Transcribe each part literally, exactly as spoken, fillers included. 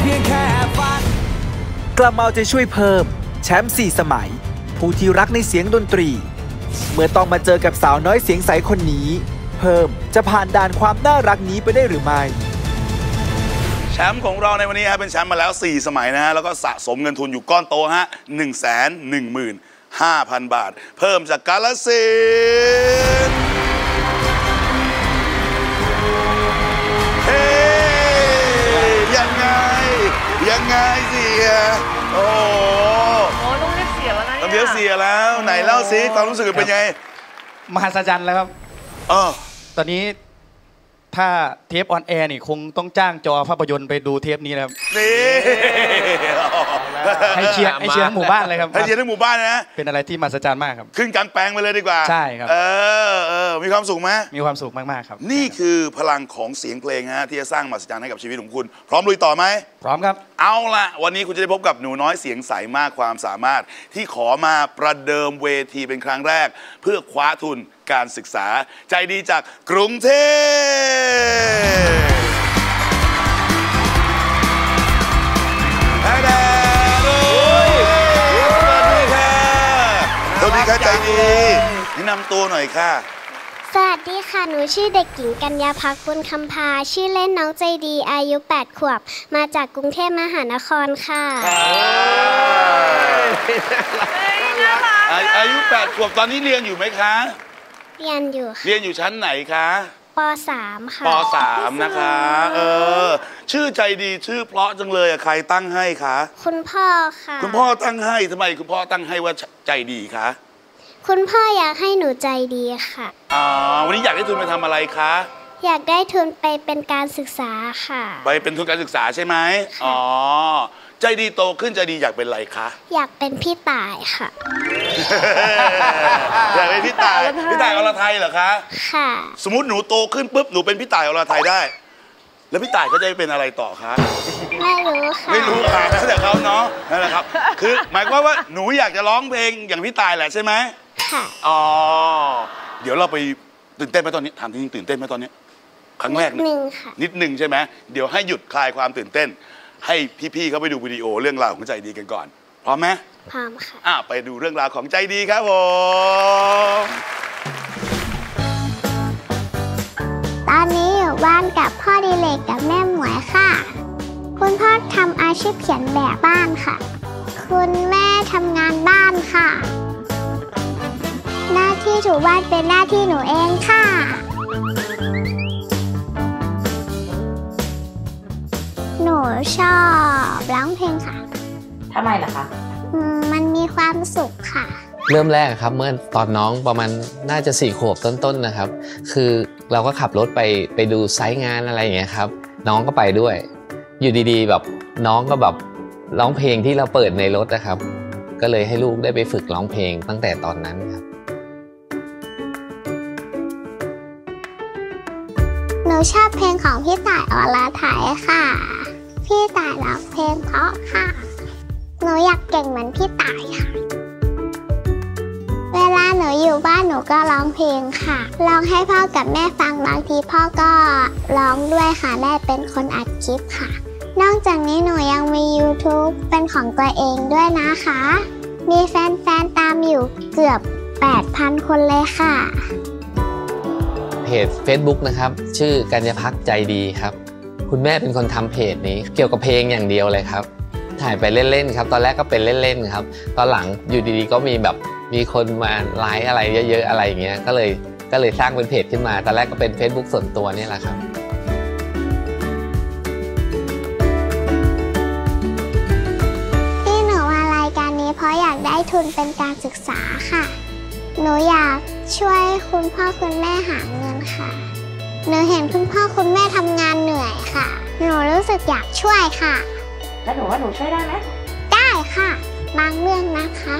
พียงแค่ฝันกลับมาเอาใจช่วยเพิ่มแชมป์สี่สมัยผู้ที่รักในเสียงดนตรีเมื่อต้องมาเจอกับสาวน้อยเสียงใสคนนี้เพิ่มจะผ่านด่านความน่ารักนี้ไปได้หรือไม่แชมป์ของเราในวันนี้ฮะเป็นแชมป์มาแล้วสี่สมัยนะฮะแล้วก็สะสมเงินทุนอยู่ก้อนโตฮะ หนึ่งแสนหนึ่งหมื่นห้าพัน บาทเพิ่มจากกาฬสินธุ์เฮ้ยังไงยังไงเสียโอ้โหต้องเรียกเสียแล้วนะต้องเรียกเสียแล้วไหนเล่าสิความรู้สึกเป็นไงมหัศจรรย์แล้วครับอ๋อตอนนี้ถ้าเทปออนแอร์นี่คงต้องจ้างจอภาพยนตร์ไปดูเทปนี้นะครับนี่ให้เชียร์ให้เชียร์ทั้งหมู่บ้านเลยครับให้เชียร์ทั้งหมู่บ้านนะเป็นอะไรที่มหัศจรรย์มากครับขึ้นกลางแปลงไปเลยดีกว่าใช่ครับเออเออมีความสุขไหมมีความสุขมากๆครับนี่คือพลังของเสียงเพลงฮะที่จะสร้างมหัศจรรย์ให้กับชีวิตของคุณพร้อมลุยต่อไหมพร้อมครับเอาล่ะวันนี้คุณจะได้พบกับหนูน้อยเสียงใสมากความสามารถที่ขอมาประเดิมเวทีเป็นครั้งแรกเพื่อคว้าทุนการศึกษาใจดีจากกรุงเทพสวัสดีค่ะสวัสดีค่ะใจดีแนะนำตัวหน่อยค่ะสวัสดีค่ะหนูชื่อเด็กหญิงกัญญาภักบุญคำพาชื่อเล่นน้องใจดีอายุแปดขวบมาจากกรุงเทพมหานครค่ะอายุแปดขวบตอนนี้เรียนอยู่ไหมคะเรียนอยู่เรียนอยู่ชั้นไหนคะป.สาม ค่ะป.สาม นะคะเออชื่อใจดีชื่อเพราะจังเลยใครตั้งให้คะคุณพ่อค่ะคุณพ่อตั้งให้ทำไมคุณพ่อตั้งให้ว่าใจดีคะคุณพ่ออยากให้หนูใจดีค่ะอ๋อวันนี้อยากได้ทุนไปทำอะไรคะอยากได้ทุนไปเป็นการศึกษาค่ะไปเป็นทุนการศึกษาใช่ไหมอ๋อใจดีโตขึ้นใจดีอยากเป็นอะไรคะอยากเป็นพี่ต่ายค่ะอยากเป็นพี่ต่ายพี่ต่ายอรไทยเหรอคะค่ะสมมติหนูโตขึ้นปุ๊บหนูเป็นพี่ต่ายอรไทยได้แล้วพี่ต่ายเขาจะเป็นอะไรต่อคะไม่รู้ค่ะไม่รู้ค่ะแล้วแต่เขาเนาะนั่นแหละครับคือหมายความว่าหนูอยากจะร้องเพลงอย่างพี่ต่ายแหละใช่ไหมค่ะอ๋อเดี๋ยวเราไปตื่นเต้นไหมตอนนี้ถามจริงตื่นเต้นไหมตอนนี้ครั้งแรกนิดนึงค่ะนิดนึงใช่ไหมเดี๋ยวให้หยุดคลายความตื่นเต้นให้พี่ๆเขาไปดูวิดีโอเรื่องราวของใจดีกันก่อนพร้อมไหมพร้อมค่ะอ่ะไปดูเรื่องราวของใจดีครับผมตอนนี้อยู่บ้านกับพ่อดิเลกกับแม่หมวยค่ะคุณพ่อทำอาชีพเขียนแบบบ้านค่ะคุณแม่ทำงานบ้านค่ะหน้าที่ถูบ้านเป็นหน้าที่หนูเองค่ะหนูชอบร้องเพลงค่ะทำไมล่ะคะมันมีความสุขค่ะเริ่มแรกครับเมื่อตอนน้องประมาณน่าจะสี่ขวบต้นๆนะครับคือเราก็ขับรถไปไปดูไซต์งานอะไรอย่างเงี้ยครับน้องก็ไปด้วยอยู่ดีๆแบบน้องก็แบบร้องเพลงที่เราเปิดในรถนะครับก็เลยให้ลูกได้ไปฝึกร้องเพลงตั้งแต่ตอนนั้นครับหนูชอบเพลงของพี่ต่ายอรไทยค่ะพี่ต่ายร้องเพลงเพราะค่ะหนูอยากเก่งเหมือนพี่ต่ายค่ะเวลาหนูอยู่บ้านหนูก็ร้องเพลงค่ะร้องให้พ่อกับแม่ฟังบางทีพ่อก็ร้องด้วยค่ะแม่เป็นคนอัดคลิปค่ะนอกจากนี้หนูยังมี ยูทูบ เป็นของตัวเองด้วยนะคะมีแฟนๆตามอยู่เกือบ แปดพัน คนเลยค่ะเพจ เฟซบุ๊ก นะครับชื่อกัญญาภักใจดีครับคุณแม่เป็นคนทำเพจนี้เกี่ยวกับเพลงอย่างเดียวเลยครับถ่ายไปเล่นๆครับตอนแรกก็เป็นเล่นๆครับตอนหลังอยู่ดีๆก็มีแบบมีคนมาไลค์อะไรเยอะๆอะไรอย่างเงี้ยก็เลยก็เลยสร้างเป็นเพจขึ้นมาตอนแรกก็เป็น เฟซบุ๊ก ส่วนตัวนี่แหละครับที่หนูมารายการนี้เพราะอยากได้ทุนเป็นการศึกษาค่ะหนูอยากช่วยคุณพ่อคุณแม่หาเงินค่ะหนูเห็นคุณพ่อคุณแม่ทำงานเหนื่อยค่ะหนูรู้สึกอยากช่วยค่ะแล้วหนูว่าหนูช่วยได้ไหมได้ค่ะบางเรื่องนะคะ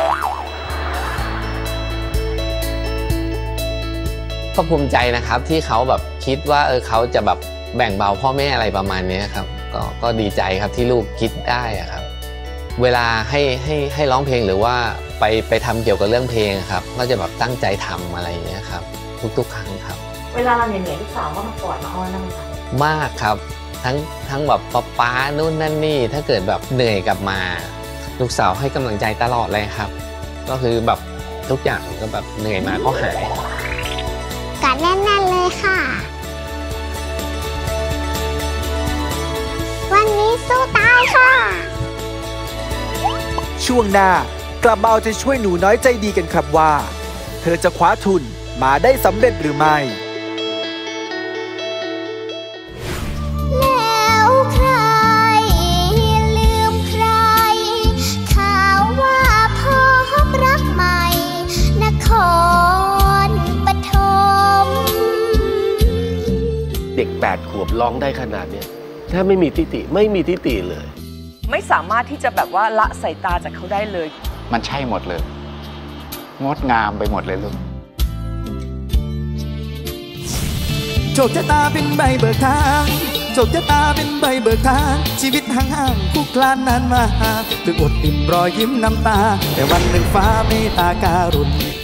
ก็ภูมิใจนะครับที่เขาแบบคิดว่าเออเขาจะแบบแบ่งเบาพ่อแม่อะไรประมาณนี้ครับก็ก็ดีใจครับที่ลูกคิดได้ครับเวลาให้ให้ให้ร้องเพลงหรือว่าไปไปทำเกี่ยวกับเรื่องเพลงครับก็จะแบบตั้งใจทำอะไรอย่างเงี้ยครับทุกๆครั้งครับเวลาเราเหนื่อยๆลูกสาวก็มากอดมาอ้อนนั่งค่ะมากครับทั้งทั้งแบบป๊าป๊านู่นนั่นนี่ถ้าเกิดแบบเหนื่อยกลับมาลูกสาวให้กำลังใจตลอดเลยครับก็คือแบบทุกอย่างก็แบบเหนื่อยมาก็หายกัดแน่นๆเลยค่ะวันนี้สู้ตายค่ะช่วงหน้ากลับมาเอาใจช่วยหนูน้อยใจดีกันครับว่าเธอจะคว้าทุนมาได้สำเร็จหรือไม่แล้วใครลืมใครข่าวว่าพ่อรักใหม่นครปฐมเด็กแปดขวบร้องได้ขนาดนี้ถ้าไม่มีทิฏฐิไม่มีทิฏฐิเลยไม่สามารถที่จะแบบว่าละสายตาจากเขาได้เลยมันใช่หมดเลยงดงามไปหมดเลยลูกโชคชะตาเป็นใบเบิกทางโชคชะตาเป็นใบเบิกทางชีวิตห่างๆคู่คลานนานมาถึงอดอิ่มรอยยิ้มน้ำตาแต่วันหนึ่งฟ้าเมตตาการุณ